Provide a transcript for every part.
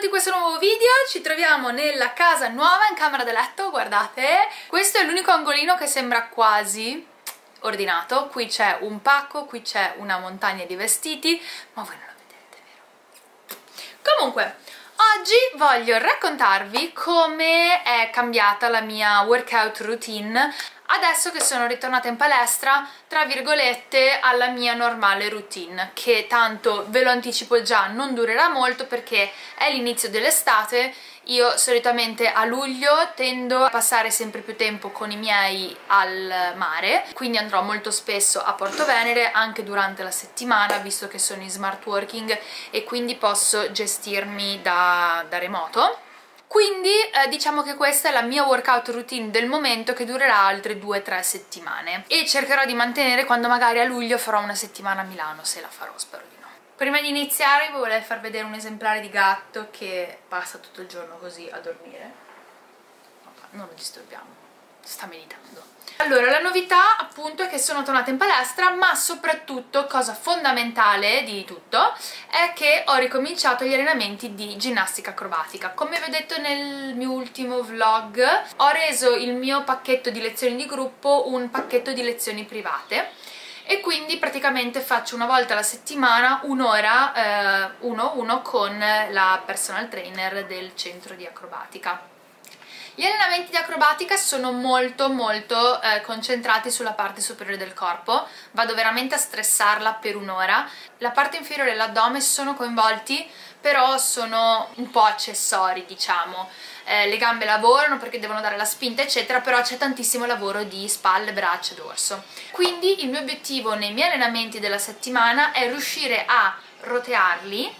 in questo nuovo video, ci troviamo nella casa nuova in camera da letto, guardate. Questo è l'unico angolino che sembra quasi ordinato, qui c'è un pacco, qui c'è una montagna di vestiti, ma voi non lo vedete, vero? Comunque, oggi voglio raccontarvi come è cambiata la mia workout routine adesso che sono ritornata in palestra, tra virgolette, alla mia normale routine, che tanto ve lo anticipo già non durerà molto perché è l'inizio dell'estate. Io solitamente a luglio tendo a passare sempre più tempo con i miei al mare, quindi andrò molto spesso a Porto Venere anche durante la settimana, visto che sono in smart working e quindi posso gestirmi da remoto. Quindi diciamo che questa è la mia workout routine del momento, che durerà altre 2-3 settimane e cercherò di mantenere quando magari a luglio farò una settimana a Milano, se la farò, spero di no. Prima di iniziare vi volevo far vedere un esemplare di gatto che passa tutto il giorno così a dormire. Non lo disturbiamo, sta meditando. Allora, la novità appunto è che sono tornata in palestra, ma soprattutto, cosa fondamentale di tutto, è che ho ricominciato gli allenamenti di ginnastica acrobatica. Come vi ho detto nel mio ultimo vlog, ho reso il mio pacchetto di lezioni di gruppo un pacchetto di lezioni private e quindi praticamente faccio una volta alla settimana un'ora 1-1 con la personal trainer del centro di acrobatica. Gli allenamenti di acrobatica sono molto concentrati sulla parte superiore del corpo, vado veramente a stressarla per un'ora. La parte inferiore e l'addome sono coinvolti, però sono un po' accessori, diciamo. Le gambe lavorano perché devono dare la spinta eccetera, però c'è tantissimo lavoro di spalle, braccia e dorso. Quindi il mio obiettivo nei miei allenamenti della settimana è riuscire a rotearli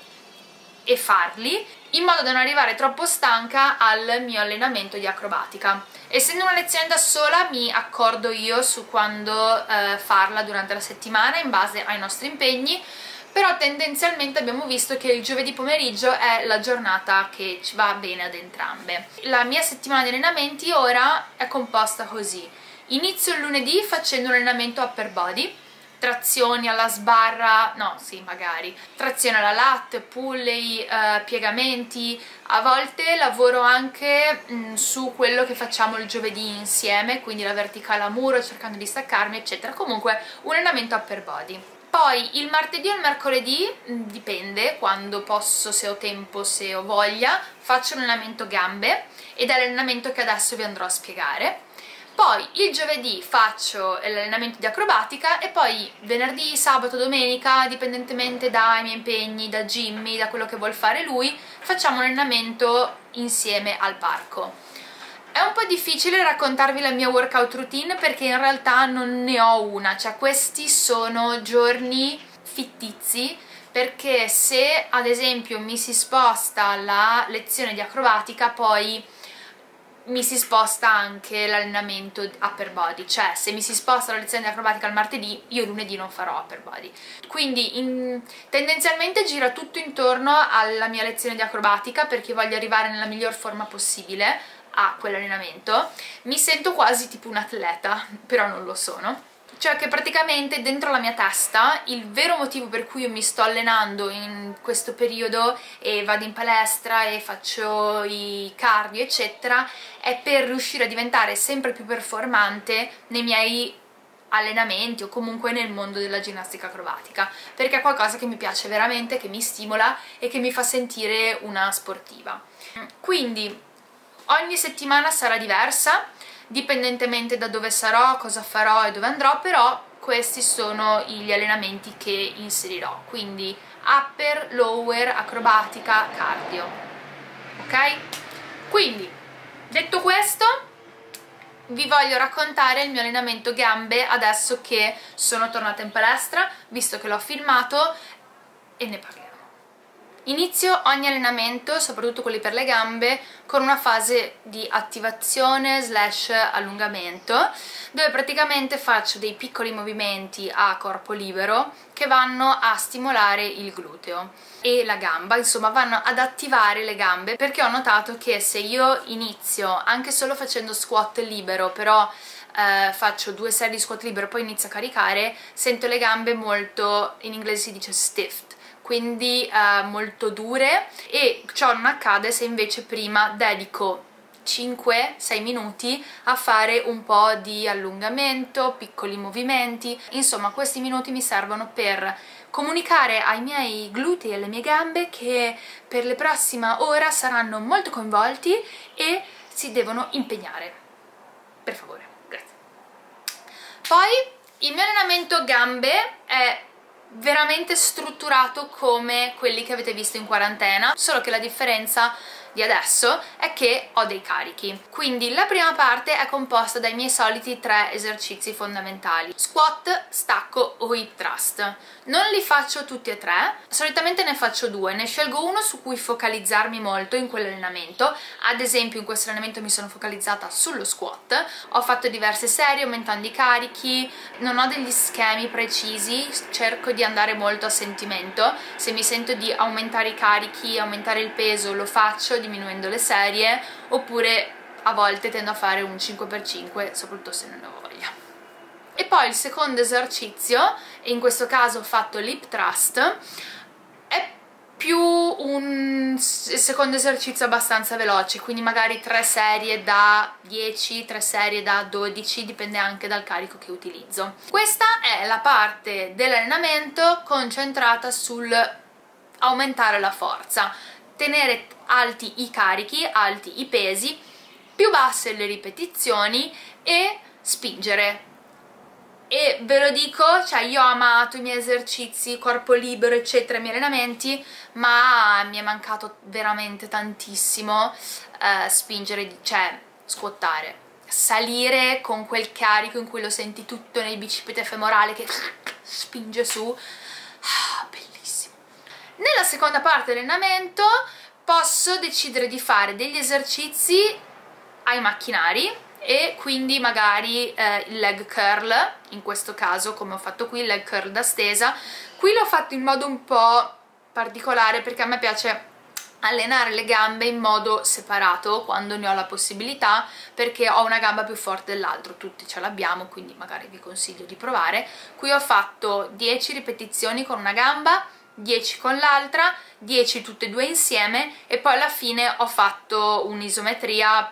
e farli in modo da non arrivare troppo stanca al mio allenamento di acrobatica. Essendo una lezione da sola mi accordo io su quando farla durante la settimana in base ai nostri impegni, però tendenzialmente abbiamo visto che il giovedì pomeriggio è la giornata che ci va bene ad entrambe. La mia settimana di allenamenti ora è composta così: inizio il lunedì facendo un allenamento upper body, trazioni alla sbarra, no, sì, magari trazione alla lat, pulley, piegamenti. A volte lavoro anche su quello che facciamo il giovedì insieme, quindi la verticale a muro cercando di staccarmi eccetera. Comunque un allenamento upper body. Poi il martedì o il mercoledì, dipende quando posso, se ho tempo, se ho voglia, faccio un allenamento gambe ed è l'allenamento che adesso vi andrò a spiegare. Poi il giovedì faccio l'allenamento di acrobatica e poi venerdì, sabato, domenica, dipendentemente dai miei impegni, da Jimmy, da quello che vuol fare lui, facciamo un allenamento insieme al parco. È un po' difficile raccontarvi la mia workout routine perché in realtà non ne ho una, cioè questi sono giorni fittizi, perché se ad esempio mi si sposta la lezione di acrobatica poi mi si sposta anche l'allenamento upper body, cioè se mi si sposta la lezione di acrobatica al martedì, io lunedì non farò upper body. Quindi tendenzialmente gira tutto intorno alla mia lezione di acrobatica perché voglio arrivare nella miglior forma possibile a quell'allenamento. Mi sento quasi tipo un atleta, però non lo sono. Cioè che praticamente dentro la mia testa il vero motivo per cui io mi sto allenando in questo periodo e vado in palestra e faccio i cardio eccetera è per riuscire a diventare sempre più performante nei miei allenamenti o comunque nel mondo della ginnastica acrobatica, perché è qualcosa che mi piace veramente, che mi stimola e che mi fa sentire una sportiva. Quindi ogni settimana sarà diversa dipendentemente da dove sarò, cosa farò e dove andrò, però questi sono gli allenamenti che inserirò, quindi upper, lower, acrobatica, cardio, ok? Quindi, detto questo, vi voglio raccontare il mio allenamento gambe adesso che sono tornata in palestra, visto che l'ho filmato, e ne parliamo. Inizio ogni allenamento, soprattutto quelli per le gambe, con una fase di attivazione slash allungamento, dove praticamente faccio dei piccoli movimenti a corpo libero che vanno a stimolare il gluteo e la gamba, insomma vanno ad attivare le gambe, perché ho notato che se io inizio anche solo facendo squat libero, però faccio 2 serie di squat libero e poi inizio a caricare, sento le gambe molto, in inglese si dice stiff, quindi molto dure, e ciò non accade se invece prima dedico 5-6 minuti a fare un po' di allungamento, piccoli movimenti. Insomma, questi minuti mi servono per comunicare ai miei glutei e alle mie gambe che per la prossima ora saranno molto coinvolti e si devono impegnare. Per favore, grazie. Poi il mio allenamento gambe è veramente strutturato come quelli che avete visto in quarantena, solo che la differenza di adesso è che ho dei carichi. Quindi la prima parte è composta dai miei soliti 3 esercizi fondamentali: squat, stacco o hip thrust. Non li faccio tutti e 3, solitamente ne faccio 2, ne scelgo uno su cui focalizzarmi molto in quell'allenamento. Ad esempio in questo allenamento mi sono focalizzata sullo squat, ho fatto diverse serie aumentando i carichi, non ho degli schemi precisi, cerco di andare molto a sentimento. Se mi sento di aumentare i carichi, aumentare il peso, lo faccio diminuendo le serie, oppure a volte tendo a fare un 5x5, soprattutto se non ne ho voglia. E poi il secondo esercizio, e in questo caso ho fatto l'hip thrust, è più un secondo esercizio abbastanza veloce, quindi magari 3 serie da 10, 3 serie da 12, dipende anche dal carico che utilizzo. Questa è la parte dell'allenamento concentrata sul aumentare la forza, tenere alti i carichi, alti i pesi, più basse le ripetizioni e spingere. E ve lo dico, cioè io ho amato i miei esercizi, corpo libero eccetera, i miei allenamenti, ma mi è mancato veramente tantissimo spingere, cioè squattare, salire con quel carico in cui lo senti tutto nei bicipite femorali che spinge su, bellissimo. Nella seconda parte dell'allenamento posso decidere di fare degli esercizi ai macchinari e quindi magari il leg curl, in questo caso come ho fatto qui, il leg curl da stesa. Qui l'ho fatto in modo un po' particolare perché a me piace allenare le gambe in modo separato quando ne ho la possibilità, perché ho una gamba più forte dell'altro, tutti ce l'abbiamo, quindi magari vi consiglio di provare. Qui ho fatto 10 ripetizioni con una gamba, 10 con l'altra, 10 tutte e due insieme, e poi alla fine ho fatto un'isometria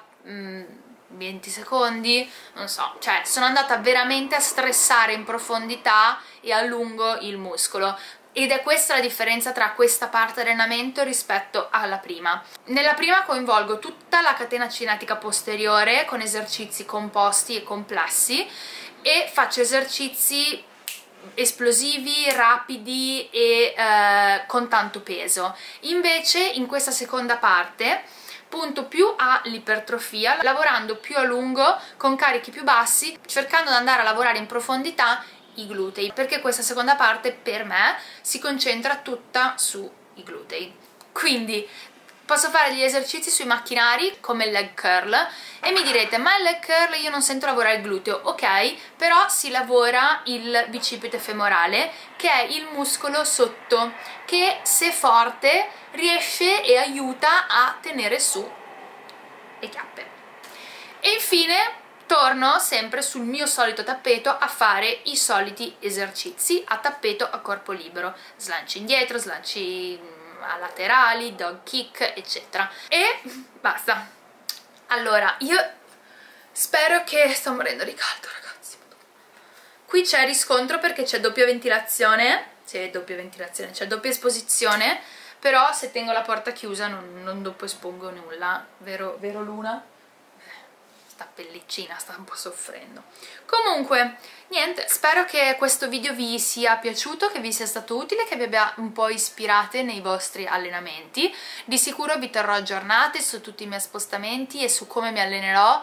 20 secondi, non so, cioè sono andata veramente a stressare in profondità e a lungo il muscolo. Ed è questa la differenza tra questa parte di allenamento rispetto alla prima. Nella prima coinvolgo tutta la catena cinetica posteriore con esercizi composti e complessi, e faccio esercizi esplosivi, rapidi e con tanto peso. Invece in questa seconda parte punto più all'ipertrofia, lavorando più a lungo con carichi più bassi, cercando di andare a lavorare in profondità i glutei, perché questa seconda parte per me si concentra tutta sui glutei. Quindi posso fare degli esercizi sui macchinari come il leg curl, e mi direte ma il leg curl io non sento lavorare il gluteo. Ok, però si lavora il bicipite femorale, che è il muscolo sotto, che se forte riesce e aiuta a tenere su le chiappe. E infine torno sempre sul mio solito tappeto a fare i soliti esercizi a tappeto a corpo libero, slanci indietro, slanci a laterali, dog kick eccetera, e basta. Allora io spero che sto morendo di caldo, ragazzi. Qui c'è riscontro perché c'è doppia ventilazione, c'è doppia ventilazione, c'è doppia esposizione, però se tengo la porta chiusa non dopo espongo nulla, vero Luna? Sta pellicina sta un po' soffrendo. Comunque niente, spero che questo video vi sia piaciuto, che vi sia stato utile, che vi abbia un po' ispirate nei vostri allenamenti. Di sicuro vi terrò aggiornate su tutti i miei spostamenti e su come mi allenerò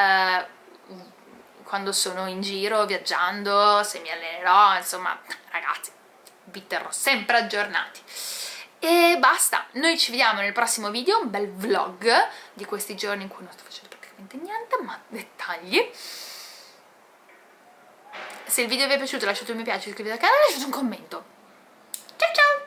quando sono in giro viaggiando, se mi allenerò, insomma ragazzi vi terrò sempre aggiornati. E basta, noi ci vediamo nel prossimo video, un bel vlog di questi giorni in cui non sto facendo niente, ma dettagli. Se il video vi è piaciuto lasciate un mi piace, iscrivetevi al canale e lasciate un commento. Ciao ciao!